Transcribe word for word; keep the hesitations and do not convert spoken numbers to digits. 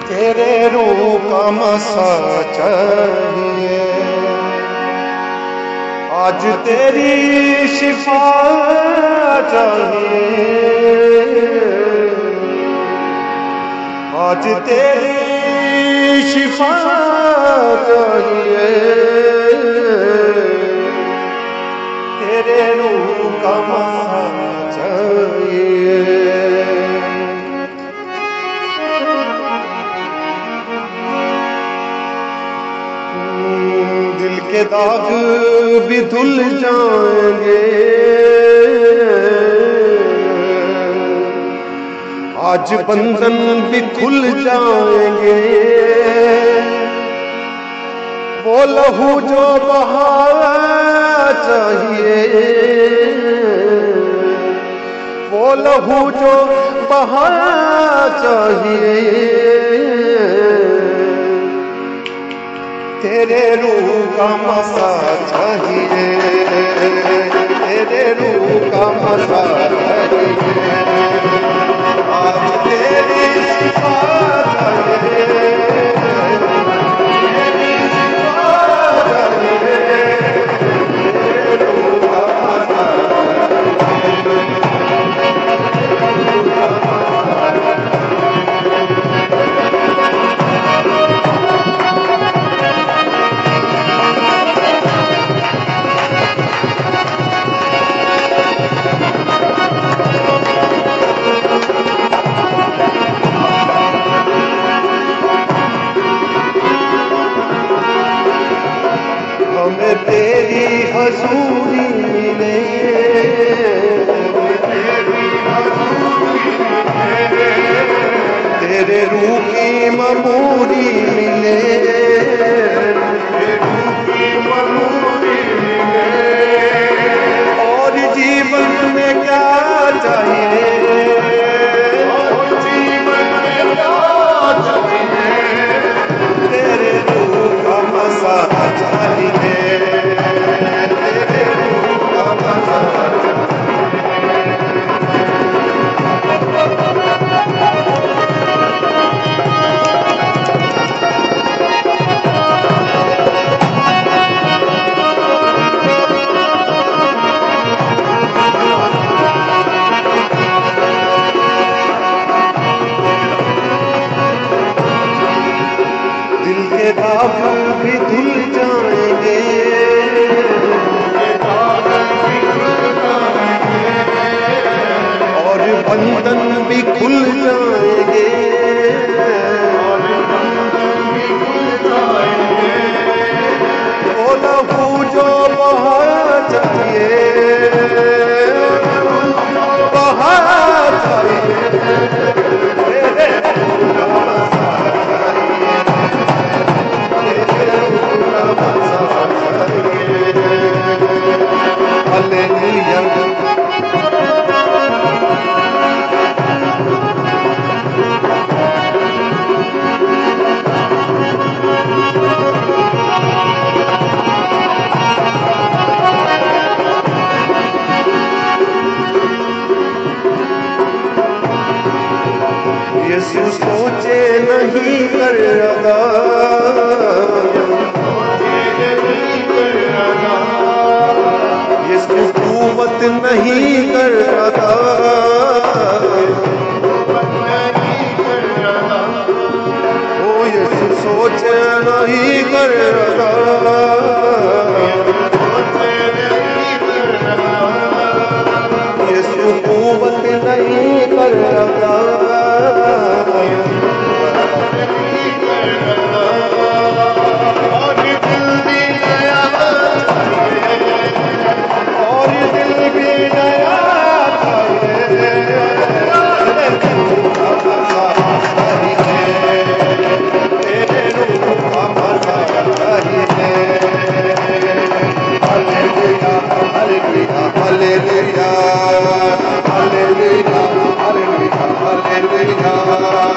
तेरे रूह का मसा चाहिए, आज तेरी शिफा चाहिए, आज तेरी शिफा चाहिए, तेरे रूह का मसा चाहिए। दिल के दाग भी धुल जाएंगे, आज बंधन भी खुल जाएंगे, वो लहू जो बहा चाहिए, वो लहू जो बहा चाहिए, तेरे रूह का मसा चाहिए, तेरे रूह का मसा चाहिए, आज तेरी शिफा चाहिए, तेरी शिफा चाहिए, तेरे रूह का मसा हमें तेरी हजूरी मिले, तेरे रूह की ममूरी मिले, और जीवन में क्या चाहिए, जीवन में क्या चाहिए, तेरे रूह का मसा चाहिए, तेरे रूह का मसा दिल के दाग भी धुल जाएंगे, और बंधन भी खुल जाएंगे, वो लहू जो बहा चाहिए, बहा चाहिए, तेरे यीशु सोचे नहीं कर रहा, यीशु कुव्वत नहीं कर रहा, ओ यीशु सोचे नहीं कर रहा, यीशु कुव्वत नहीं कर रहा, Hallelujah, hallelujah, hallelujah, hallelujah.